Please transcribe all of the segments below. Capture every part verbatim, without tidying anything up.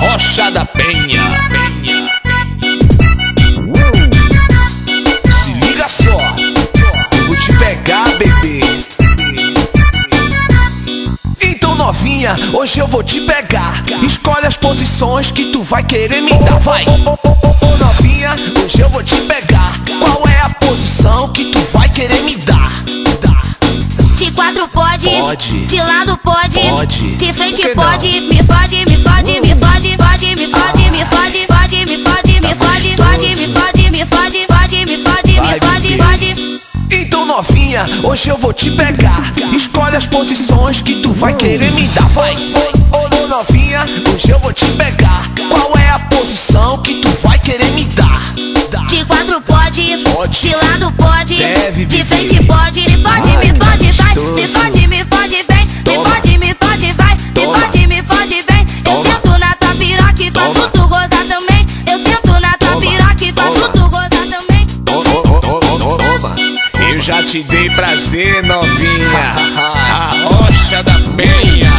Rocha da Penha. Penha. Se liga só, eu vou te pegar, bebê. Então novinha, hoje eu vou te pegar. Escolhe as posições que tu vai querer me dar. Vai! Ô, ô, ô, ô, novinha, hoje eu vou te pegar. Qual é a posição que tu vai querer me dar? De quatro pode, Pode. de lado pode, Pode. de frente Por que não? pode, me fode, me fode, me fode, fode, me fode, me fode, fode, me fode, me fode, fode, me fode, me fode, fode, me fode, me fode, fode. Então novinha, hoje eu vou te pegar. Escolhe as posições que tu vai querer me dar. Vai! Ô, ô, ô, novinha, hoje eu vou te pegar. Qual é a posição que tu vai querer me dar? De quatro pode, Pode. de lado pode, Deve, de bebê. frente pode, me fode, Ai, me fode, vai, gostoso. me fode, me fode, vem, me Toma. fode, me fode, vai, me Toma. fode, me fode, vem. Eu Toma. sento na tua piroca e faço Toma. tu gozar também. Eu sento na tua Toma. piroca e faço Toma. tu gozar também. Toma. Eu já te dei prazer, novinha. A Rocha da Penha.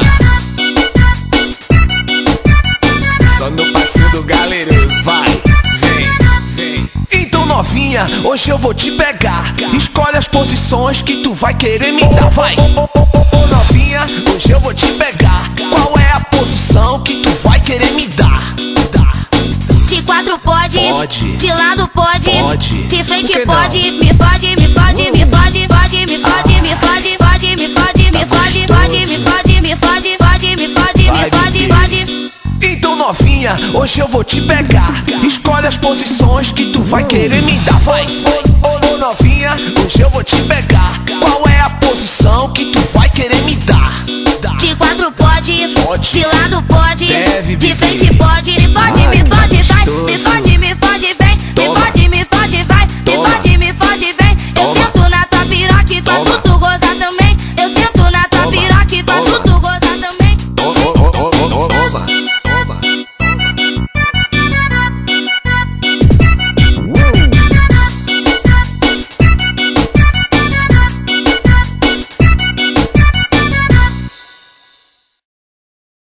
Só no passinho do Galeroso, vai, vem, vem. Então novinha, hoje eu vou te pegar. Escolhe as posições que tu vai querer me dar. Vai! Ô, ô, ô, ô, novinha, hoje eu vou te pegar. Qual é a posição que tu vai querer me dar? De quatro pode, Pode. de lado pode, Pode. de frente Por que não? pode, me fode, me fode, me fode, fode, me fode, me fode, fode, me fode, me fode, fode, me fode, me fode, fode, me fode, me Vai, fode, bebê. fode. Então novinha, hoje eu vou te pegar. Escolhe as posições que tu vai querer me dar. Vai! Ô, ô, ô, novinha, hoje eu vou te pegar. Qual é a posição que tu vai querer me dar? De quatro pode, Pode. de lado pode, Deve, de bebê. frente pode, me fode,